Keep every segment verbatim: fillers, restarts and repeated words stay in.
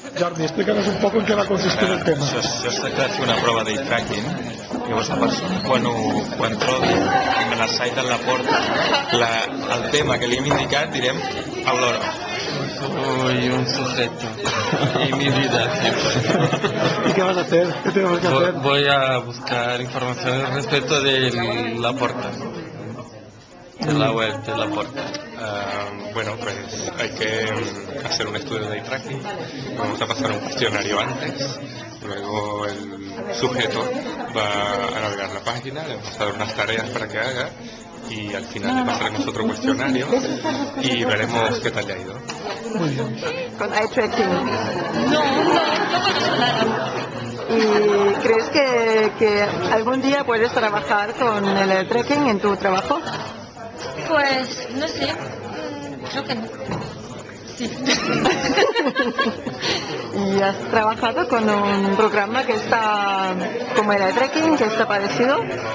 Jordi, explícanos un poco en què va consistir el tema. Això, això es tracta de fer una prova d'eye tracking. Llavors, la persona, quan, ho, quan trobi me la site en la porta, la, el tema que li hem indicat, direm al loro. Soy un sujeto y mi vida. ¿Y qué vas a hacer? ¿Qué tenemos que hacer? Voy a buscar información respecto de la porta, de la web de la porta. Uh, bueno, pues hay que hacer un estudio de eye tracking. Vamos a pasar un cuestionario antes. Luego el sujeto va a navegar la página, le vamos a dar unas tareas para que haga y al final le pasaremos otro cuestionario y veremos qué tal le ha ido. Muy bien. Con eye tracking. No, no, no conozco nada. ¿Y crees que, que algún día puedes trabajar con el eye tracking en tu trabajo? Pues, no sé, creo que no. Sí. ¿Y has trabajado con un programa que está como el eye tracking, que está parecido?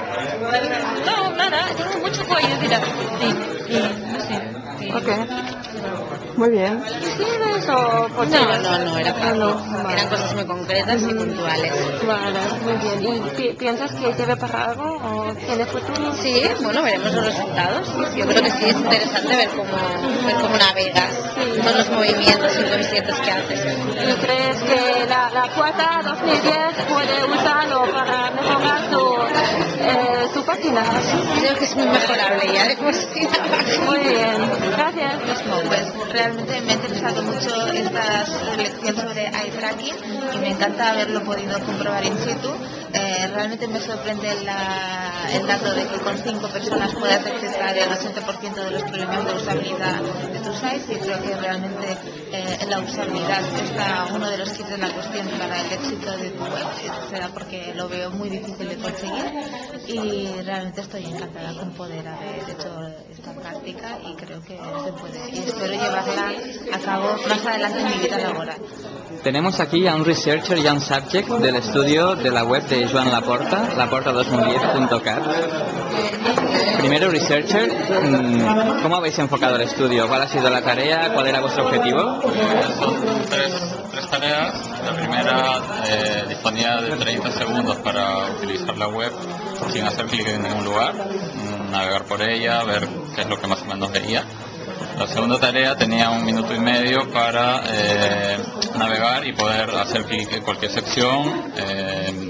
No, nada, tengo mucha curiosidad. Sí, y no sé. Sí. Ok. Muy bien. ¿Tienes o por No, no, no, era Ah, no, vale. eran cosas muy concretas y puntuales. Vale, muy bien. ¿Y pi- piensas que sirve para algo o tiene futuro? Sí, bueno, veremos los resultados. Yo creo que sí es interesante ver cómo, ver cómo navegas con los movimientos inconscientes que haces. ¿Y crees que la, la cuota dos mil diez puede usarlo para mejorar tu, eh, tu página? Creo que es muy mejorable ya de por sí. Muy bien, gracias. Pues realmente me ha interesado mucho esta lección sobre eye tracking y me encanta haberlo podido comprobar in situ. Eh, realmente me sorprende la, el dato de que con cinco personas puedas detectar el ochenta por ciento de los problemas de usabilidad de tus sites y creo que realmente eh, la usabilidad está uno de los kits de la cuestión para el éxito de tu web, será porque lo veo muy difícil de conseguir y realmente estoy encantada con poder haber hecho esta práctica y creo que se puede y espero llevarla a cabo más adelante en mi vida laboral. Tenemos aquí a un researcher y a un subject del estudio de la web de Joan Laporta, laporta dos mil diez punto cat. Primero, researcher, ¿cómo habéis enfocado el estudio? ¿Cuál ha sido la tarea? ¿Cuál era vuestro objetivo? Son tres, tres tareas. La primera, eh, disponía de treinta segundos para utilizar la web sin hacer clic en ningún lugar, navegar por ella, ver qué es lo que más o menos veía. La segunda tarea tenía un minuto y medio para eh, navegar y poder hacer clic en cualquier sección, eh,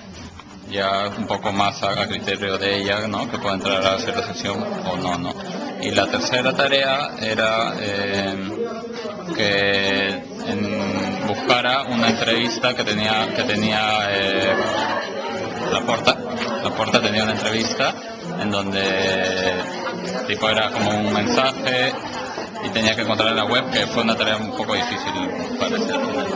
ya un poco más a, a criterio de ella, ¿no? Que pueda entrar a cierta sección o no, ¿no? Y la tercera tarea era eh, que en, buscara una entrevista que tenía, que tenía eh, Laporta. Laporta tenía una entrevista en donde tipo era como un mensaje y tenía que encontrar en la web, que fue una tarea un poco difícil, parece.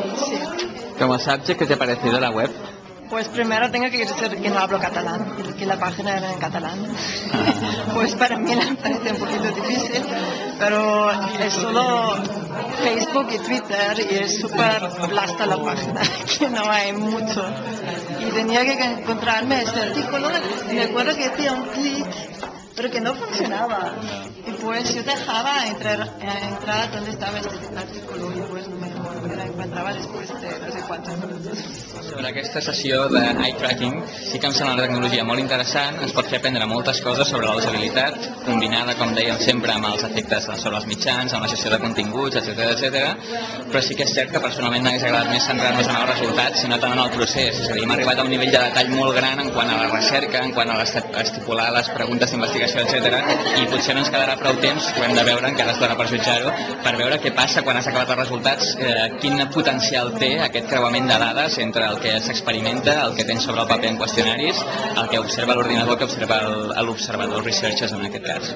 Como subject, ¿qué te ha parecido la web? Pues primero tengo que decir que no hablo catalán, que la página era en catalán. Pues para mí me parece un poquito difícil, pero es solo Facebook y Twitter y es súper blasta la página, que no hay mucho. Y tenía que encontrarme este artículo y me acuerdo que hacía un clic, pero que no funcionaba. Y pues yo dejaba entrar, entrar donde estaba este artículo y pues no me lo encontraba después de no sé cuántos minutos. Sobre aquesta sessió d'eye tracking sí que em sembla una tecnologia molt interessant, ens pot fer aprendre moltes coses sobre la usabilitat, combinada, com dèiem sempre, amb els efectes sobre els mitjans, amb la gestió de continguts, etcètera, etcètera. Però sí que és cert que personalment m'hagués agradat més centrar-nos en el resultat, sinó tant en el procés. És a dir, hem arribat a un nivell de detall molt gran en quant a la recerca, en quant a estipular les preguntes d'investigació, etcètera. I potser no ens quedarà prou temps, ho hem de veure, encara es dona per jutjar-ho, per veure què passa quan has acabat els resultats, eh, quin potencial té aquest creuament de dades entre el que s'experimenta, el que tens sobre el paper en qüestionaris, el que observa l'ordinador, el que observa l'observador, researchers en aquest cas.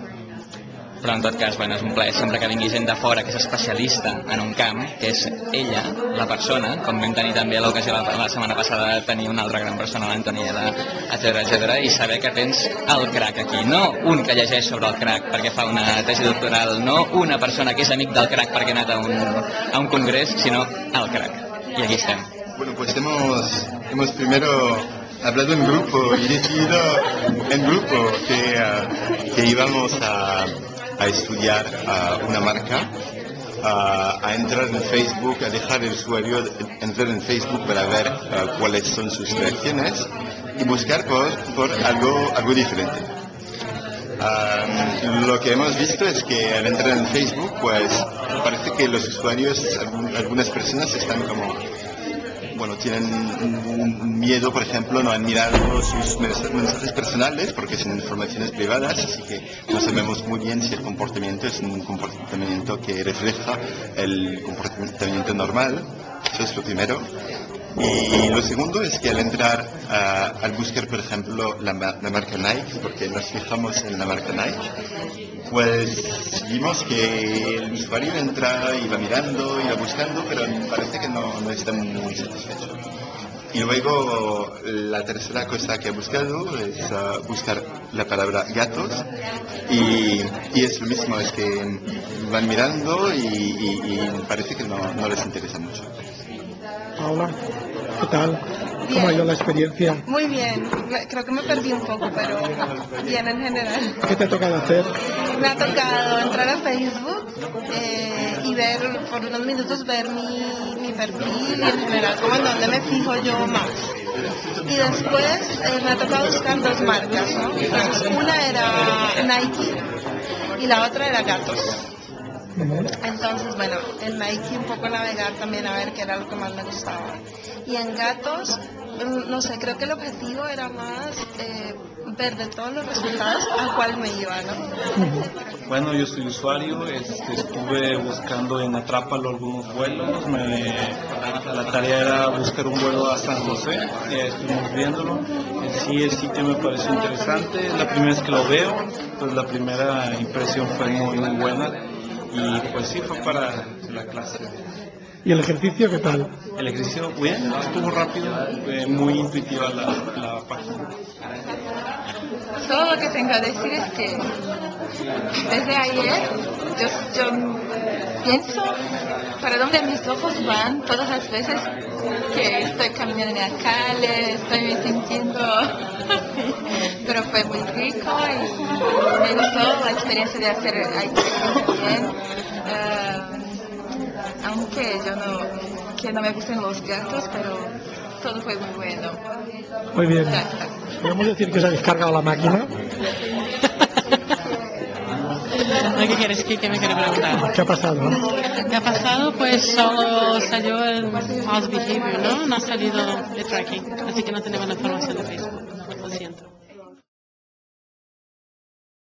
Però en tot cas, bueno, és un plaer sempre que vingui gent de fora que és especialista en un camp, que és ella, la persona, com vam tenir també l'ocasió la, la setmana passada de tenir una altra gran persona, l'Antoniela, etcètera, etcètera, i saber que tens el crack aquí, no un que llegeix sobre el crack perquè fa una tesi doctoral, no una persona que és amic del crack perquè ha anat a un, a un congrés, sinó el crack. Y aquí estem. Bueno, pues hemos, hemos primero hablado en grupo y decidido en grupo que, uh, que íbamos a, a estudiar uh, una marca a, a entrar en Facebook, a dejar el usuario entrar en Facebook para ver uh, cuáles son sus reacciones y buscar por, por algo, algo diferente. Uh, lo que hemos visto es que al entrar en Facebook, pues parece que los usuarios, algunas personas están como, bueno, tienen miedo, por ejemplo, no han mirado sus mensajes personales porque son informaciones privadas, así que no sabemos muy bien si el comportamiento es un comportamiento que refleja el comportamiento normal. Eso es lo primero. Y lo segundo es que al entrar, uh, al buscar, por ejemplo, la, la marca Nike, porque nos fijamos en la marca Nike, pues vimos que el usuario entra y va mirando y va buscando, pero parece que no, no está muy satisfecho. Y luego la tercera cosa que he buscado es uh, buscar la palabra gatos y, y es lo mismo, es que van mirando y, y, y parece que no, no les interesa mucho. Paula, ¿qué tal? Bien. ¿Cómo ha ido la experiencia? Muy bien, creo que me perdí un poco, pero bien en general. ¿Qué te ha tocado hacer? Me ha tocado entrar a Facebook eh, y ver, por unos minutos, ver mi, mi perfil y en general como en donde me fijo yo más. Y después eh, me ha tocado buscar dos marcas, ¿no? Entonces una era Nike y la otra era Gatos. Entonces, bueno, en Nike un poco navegar también a ver qué era lo que más me gustaba. Y en Gatos, no sé, creo que el objetivo era más eh, ver de todos los resultados a cuál me iba, ¿no? Bueno, yo soy usuario, este, estuve buscando en Atrápalo algunos vuelos, me, la tarea era buscar un vuelo a San José, ya estuvimos viéndolo. En sí el sitio me pareció interesante, la primera vez que lo veo, pues la primera impresión fue muy, muy buena. Y pues sí, fue para la clase. ¿Y el ejercicio qué tal? El ejercicio, bien, estuvo rápido, eh, muy intuitiva la, la página. Solo lo que tengo que decir es que desde ayer yo, yo pienso para dónde mis ojos van todas las veces que estoy caminando en la calle, estoy me sintiendo... Pero fue muy rico y me gustó la experiencia de hacer ahí bien. Uh, aunque yo no, que no me gustan los gatos, pero todo fue muy bueno. Muy bien. Ya está. ¿Podemos decir que se ha descargado la máquina? ¿Qué quieres que, que me quiere preguntar? ¿Qué ha pasado? ¿Qué ha pasado? Pues solo salió el mouse behavior, ¿no? No ha salido de tracking, así que no tenemos la información de Facebook.